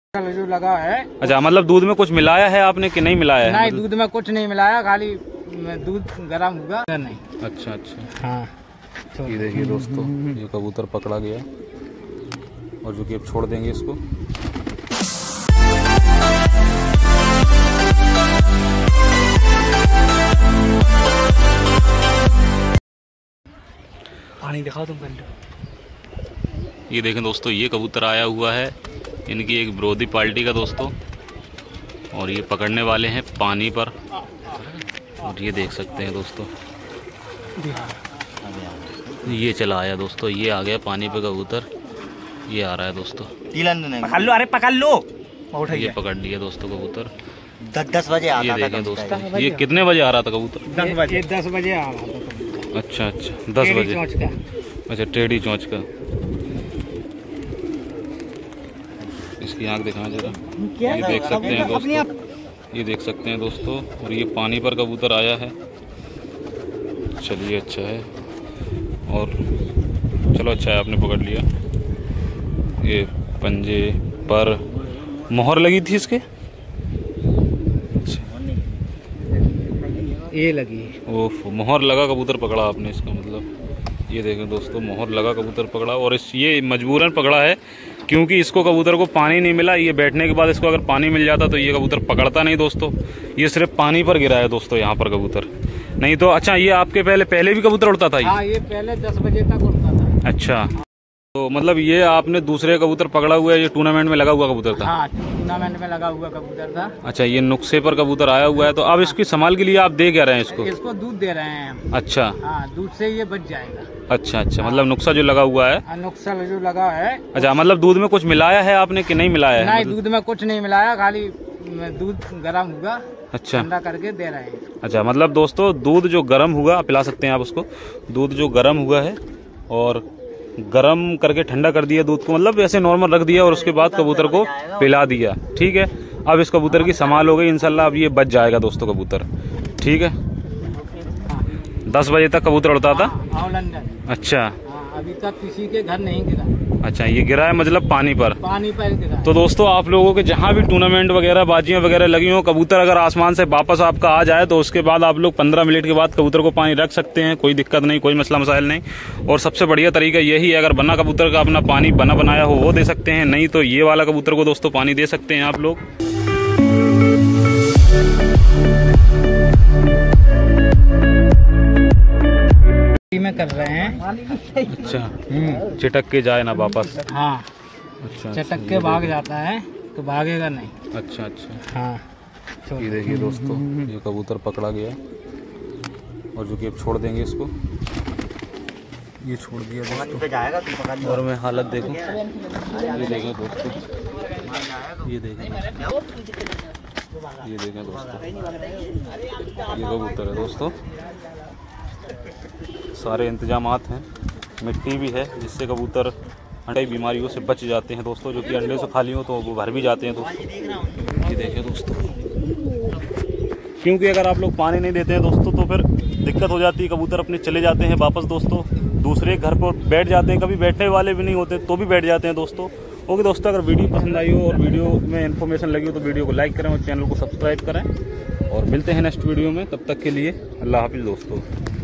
जो लगा है। अच्छा, मतलब दूध में कुछ मिलाया है आपने कि नहीं मिलाया है? नहीं, दूध में कुछ नहीं मिलाया, खाली दूध गर्म हुआ नहीं। अच्छा अच्छा। हाँ, ये देखिए दोस्तों, ये कबूतर पकड़ा गया और जो कि अब छोड़ देंगे इसको। पानी दिखाओ तुम। ये देखें दोस्तों, ये कबूतर आया हुआ है इनकी एक विरोधी पार्टी का दोस्तों, और ये पकड़ने वाले हैं पानी पर। और ये देख सकते हैं दोस्तों, ये चला आया दोस्तों, ये आ गया पानी पे कबूतर, ये आ रहा है दोस्तों। पकड़ लो, अरे पकड़ लो। ये पकड़ लिया दोस्तों कबूतर। 10 बजे आता था। ये देखें दोस्तों, ये कितने बजे आ रहा था कबूतर? 10 बजे। 10 बजे आ रहा था। अच्छा अच्छा, 10 बजे। अच्छा, टेढ़ी चोंच का। इसकी आँख दिखाएं जरा। ये देख सकते हैं दोस्तों, ये देख सकते हैं दोस्तों, और ये पानी पर कबूतर आया है। चलिए, अच्छा है, और चलो अच्छा है, आपने पकड़ लिया। ये पंजे पर मोहर लगी थी इसके? ये लगी। ओफ, मोहर लगा कबूतर पकड़ा आपने, इसका मतलब। ये देखें दोस्तों, मोहर लगा कबूतर पकड़ा, और ये मजबूरन पकड़ा है क्योंकि इसको कबूतर को पानी नहीं मिला। ये बैठने के बाद इसको अगर पानी मिल जाता तो ये कबूतर पकड़ता नहीं दोस्तों। ये सिर्फ पानी पर गिरा है दोस्तों यहाँ पर कबूतर, नहीं तो। अच्छा, ये आपके पहले भी कबूतर उड़ता था? हाँ, ये पहले 10 बजे तक उड़ता था। अच्छा, तो मतलब ये आपने दूसरे कबूतर पकड़ा हुआ है, ये टूर्नामेंट में लगा हुआ कबूतर था? हाँ, टूर्नामेंट में लगा हुआ कबूतर था। अच्छा, ये नुक्से पर कबूतर आया हुआ है, तो अब इसकी संभाल के लिए आप दे क्या रहे हैं इसको? इसको दूध दे रहे हैं हम। अच्छा। हाँ, दूध से ये बच जाएगा। अच्छा अच्छा, मतलब नुक्सा जो लगा हुआ है। नुक्सा जो लगा है। अच्छा, मतलब दूध में कुछ मिलाया है आपने कि नहीं मिलाया है? नहीं, दूध में कुछ नहीं मिलाया, खाली दूध गर्म हुआ। अच्छा, ठंडा करके दे रहे हैं। अच्छा, मतलब दोस्तों दूध जो गर्म हुआ, पिला सकते हैं आप उसको। दूध जो गर्म हुआ है और गर्म करके ठंडा कर दिया दूध को, मतलब ऐसे नॉर्मल रख दिया और उसके बाद कबूतर को पिला दिया। ठीक है, अब इस कबूतर की संभाल हो गई इंशाल्लाह। अब ये बच जाएगा दोस्तों कबूतर। ठीक है, 10 बजे तक कबूतर उड़ता था। अच्छा, अभी तक किसी के घर नहीं गिरा। अच्छा, ये गिरा है मतलब पानी पर? पानी पर गिरा। तो दोस्तों, आप लोगों के जहाँ भी टूर्नामेंट वगैरह, बाजियां वगैरह लगी हो, कबूतर अगर आसमान से वापस आपका आ जाए तो उसके बाद आप लोग 15 मिनट के बाद कबूतर को पानी रख सकते हैं, कोई दिक्कत नहीं, कोई मसला मसाइल नहीं। और सबसे बढ़िया तरीका यही है, अगर बना कबूतर का अपना पानी बना बनाया हो वो दे सकते हैं, नहीं तो ये वाला कबूतर को दोस्तों पानी दे सकते हैं आप लोग। में कर रहे हैं। अच्छा, चिटक के जाए ना वापस? हाँ। अच्छा, चटक के भाग जाता है तो भागेगा नहीं। अच्छा अच्छा। हाँ, ये देखिए दोस्तों, ये कबूतर पकड़ा गया और जो कि अब छोड़ देंगे इसको। ये छोड़ दिया दोस्तों, और मैं हालत देखूं। ये देखें दोस्तों, ये देखें, ये देखें दोस्तों, ये कबूतर है दोस्तों। सारे इंतजामात हैं, मिट्टी भी है जिससे कबूतर अंडे बीमारियों से बच जाते हैं दोस्तों, जो कि अंडे से खाली हो तो वो भर भी जाते हैं दोस्तों। ये देखें दोस्तों, क्योंकि अगर आप लोग पानी नहीं देते हैं दोस्तों तो फिर दिक्कत हो जाती है, कबूतर अपने चले जाते हैं वापस दोस्तों, दूसरे घर पर बैठ जाते हैं, कभी बैठने वाले भी नहीं होते तो भी बैठ जाते हैं दोस्तों। ओके दोस्तों, अगर वीडियो पसंद आई हो और वीडियो में इन्फॉर्मेशन लगी हो तो वीडियो को लाइक करें और चैनल को सब्सक्राइब करें, और मिलते हैं नेक्स्ट वीडियो में। तब तक के लिए अल्लाह हाफिज़ दोस्तों।